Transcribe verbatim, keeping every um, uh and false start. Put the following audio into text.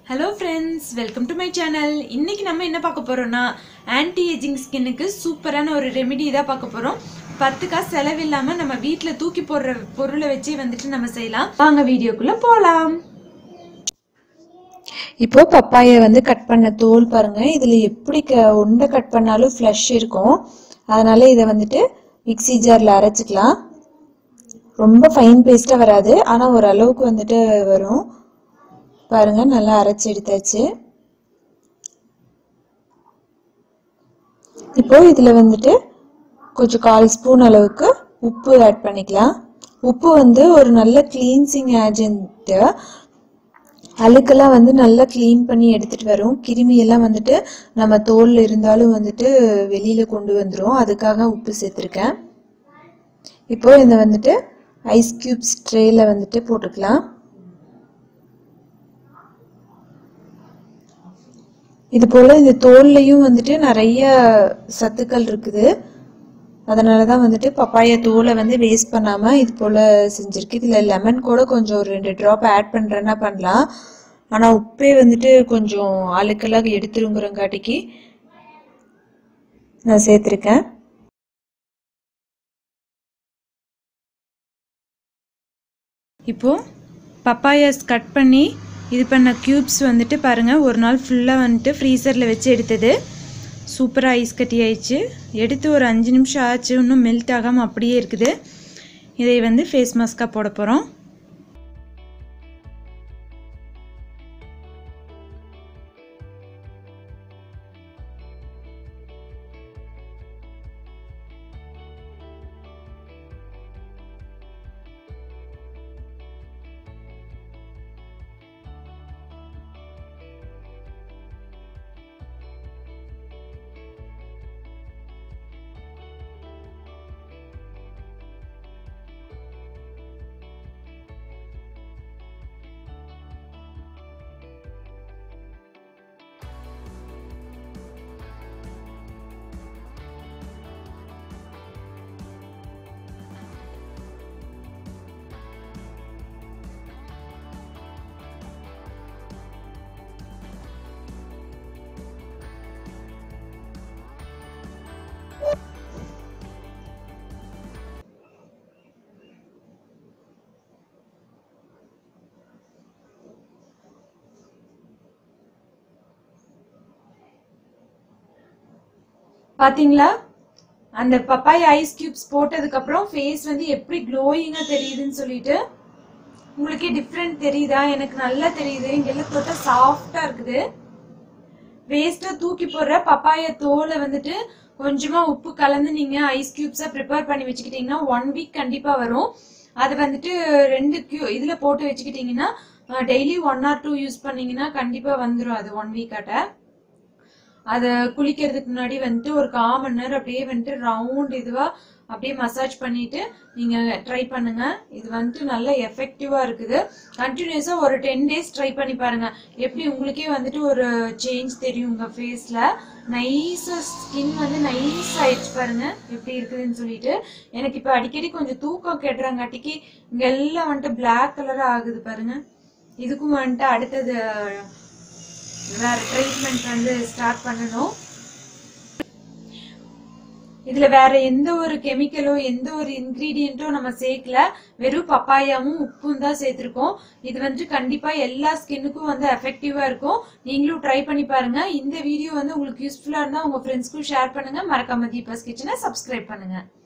Hello friends, welcome to my channel. இன்னைக்கு நம்ம என்ன பார்க்க போறோம்னா ஆன்டி ஏஜிங் ஸ்கின்னுக்கு சூப்பரான ஒரு ரெமெடி தான் பார்க்க போறோம். பத்து காசு செலவில்லாம நம்ம வீட்ல தூக்கி போடுற பொருளை வச்சே வந்துட்டு நம்ம செய்யலாம். வாங்க வீடியோக்குள்ள போலாம். இப்போ பப்பாயை வந்து கட் பண்ண தோல் பாருங்க. இதுல எப்படி உண்டை கட் பண்ணாலும் ஃப்ளஷ் இருக்கும். அதனால இதை வந்துட்டு மிக்ஸி ஜார்ல அரைச்சிக்கலாம். ரொம்ப ஃபைன் பேஸ்டா வராது, ஆனா ஒரு அளவுக்கு வந்துட்டு வரும். பாருங்க, நல்லா அரைச்சி எடுத்தாச்சு. இப்போ இதுல வந்துட்டு கொஞ்சம் கால் ஸ்பூன் அளவுக்கு உப்பு ஆட் பண்ணிக்கலாம். உப்பு வந்து ஒரு நல்ல கிளீன்சிங் ஏஜென்ட். அழுக்கெல்லாம் வந்து நல்லா கிளீன் பண்ணி எடுத்துட்டு வரும். கிருமி எல்லாம் வந்துட்டு நம்ம தோல்ல இருந்தாலும் வந்துட்டு வெளியில கொண்டு வந்துடும். அதுக்காக உப்பு சேர்த்துருக்கேன். இப்போ இந்த வந்துட்டு ஐஸ் கியூப்ஸ் ட்ரேல வந்துட்டு போட்டுக்கலாம். இது போல இந்த தோல்லையும் வந்துட்டு நிறைய சத்துக்கள் இருக்குது. அதனாலதான் வந்துட்டு பப்பாயா தோலை வந்து வேஸ்ட் பண்ணாம இது போல செஞ்சிருக்கு. இதுல லெமன் கூட கொஞ்சம் ஒரு ரெண்டு டிராப் ஆட் பண்றேன்னா பண்ணலாம். ஆனா உப்பே வந்துட்டு கொஞ்சம் அழுக்கெல்லாம் எடுத்துருங்கிறங்காட்டிக்கு நான் சேர்த்திருக்கேன். இப்போ பப்பாயாஸ் கட் பண்ணி இது பண்ண க்யூப்ஸ் வந்துட்டு பாருங்கள், ஒரு நாள் ஃபுல்லாக வந்துட்டு ஃப்ரீசரில் வச்சு எடுத்தது. சூப்பராக ஐஸ் கட்டி ஆயிடுச்சு. எடுத்து ஒரு அஞ்சு நிமிஷம் ஆச்சு, இன்னும் மெல்ட் ஆகாமல் அப்படியே இருக்குது. இதை வந்து ஃபேஸ் மாஸ்காக போட போகிறோம். பாத்தீங்களா, அந்த பப்பாயா ஐஸ் கியூப்ஸ் போட்டதுக்கு அப்புறம் ஃபேஸ் வந்து எப்படி க்ளோயிங்கா தெரியுதுன்னு சொல்லிட்டு உங்களுக்கே டிஃப்ரெண்ட் தெரியுதா? எனக்கு நல்லா தெரியுது. இங்கெல்லாம் தொட்டா சாஃப்டா இருக்குது. வேஸ்டா தூக்கி போடுற பப்பாயா தோலை வந்துட்டு கொஞ்சமா உப்பு கலந்து நீங்க ஐஸ் கியூப்ஸா ப்ரிப்பேர் பண்ணி வச்சுக்கிட்டீங்கன்னா ஒன் வீக் கண்டிப்பா வரும். அது வந்துட்டு ரெண்டு கியூ இதுல போட்டு வச்சுக்கிட்டீங்கன்னா daily one or two use பண்ணீங்கன்னா கண்டிப்பா வந்துடும். அது ஒன் வீக் ஆட்ட அதை குளிக்கிறதுக்கு முன்னாடி வந்துட்டு ஒரு கால் மணி நேரம் அப்படியே வந்துட்டு ரவுண்ட் இதுவா அப்படியே மசாஜ் பண்ணிட்டு நீங்க ட்ரை பண்ணுங்க. இது வந்துட்டு நல்ல எஃபெக்டிவா இருக்குது. கண்டினியூஸா ஒரு டென் டேஸ் ட்ரை பண்ணி பாருங்க. எப்படி உங்களுக்கே வந்துட்டு ஒரு சேஞ்ச் தெரியும் உங்க ஃபேஸ்ல. நைஸா ஸ்கின் வந்து நைஸ் ஆயிடுச்சு பாருங்க எப்படி இருக்குதுன்னு சொல்லிட்டு. எனக்கு இப்ப அடிக்கடி கொஞ்சம் தூக்கம் கெட்டுறாங்காட்டிக்கு இங்க எல்லாம் வந்துட்டு பிளாக் கலரா ஆகுது பாருங்க. இதுக்கும் வந்துட்டு அடுத்தது வேற ட்ரீட்மெண்ட் வந்து ஸ்டார்ட் பண்ணணும். இதுல வேற எந்த ஒரு கெமிக்கலோ எந்த ஒரு இன்கிரீடியன்ட்டோ நம்ம சேர்க்கல. வெறும் பப்பாயாவும் உப்பும் தான் சேர்த்திருக்கோம். இது வந்து கண்டிப்பா எல்லா ஸ்கின்னுக்கும் வந்து எஃபெக்டிவா இருக்கும். நீங்களும் ட்ரை பண்ணி பாருங்க. இந்த வீடியோ வந்து உங்களுக்கு யூஸ்ஃபுல்லா இருந்தா உங்க ஃப்ரெண்ட்ஸ்க்கும் ஷேர் பண்ணுங்க. மறக்காம தீபாஸ் கிச்சனை சப்ஸ்கிரைப் பண்ணுங்க.